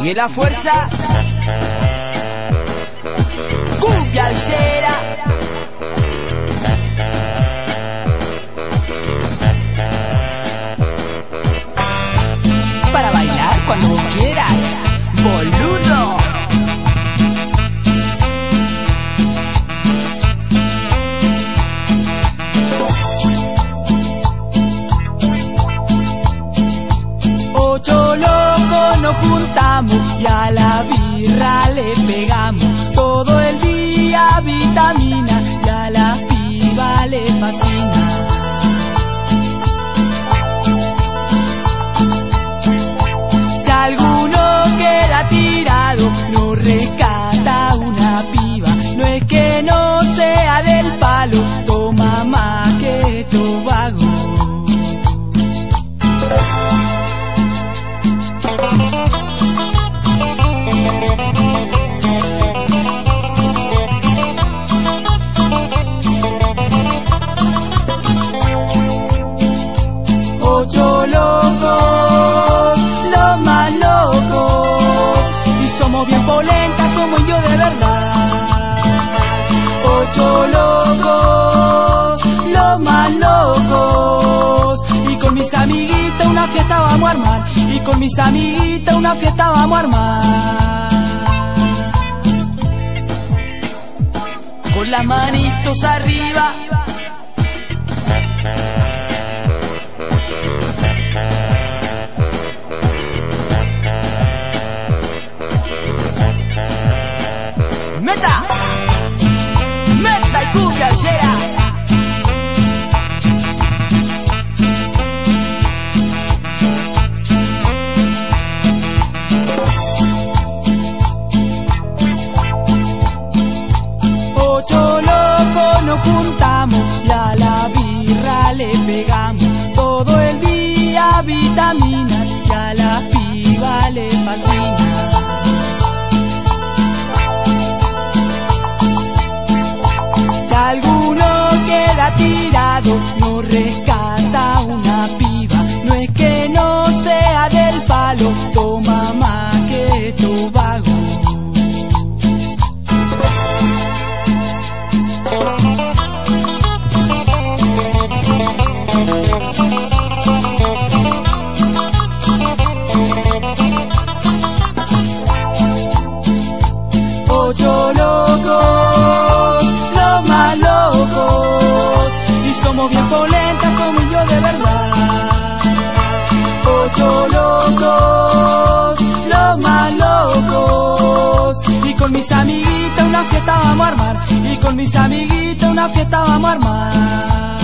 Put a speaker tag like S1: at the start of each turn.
S1: sigue la fuerza. Cumbia villera. Para bailar cuando quieras, boludo. Ocho locos nos juntamos y a la birra le pegamos. Todo el día vitamina y a la piba le fascina. Si alguno queda tirado, no rescata una piba. No es que no sea del palo, toma más que Tobago. Ocho locos, los más locos, y somos bien polentas, somos yo de verdad. Ocho locos, los más locos, y con mis amiguitas una fiesta vamos a armar, y con mis amiguitas una fiesta vamos a armar. Con las manitos arriba. ¡Meta! ¡Meta y cumbia villera! Ocho locos nos juntamos y a la birra le pegamos. Todo el día vitaminas y a la piba le fascina. Si alguno queda tirado, no rescata una piba. No es que no sea del palo, toma más que Tobago. Ocho locos, los más locos, y somos bien polentas, somos yo de verdad. Ocho locos, los más locos, y con mis amiguitas una fiesta vamos a armar, y con mis amiguitas una fiesta vamos a armar.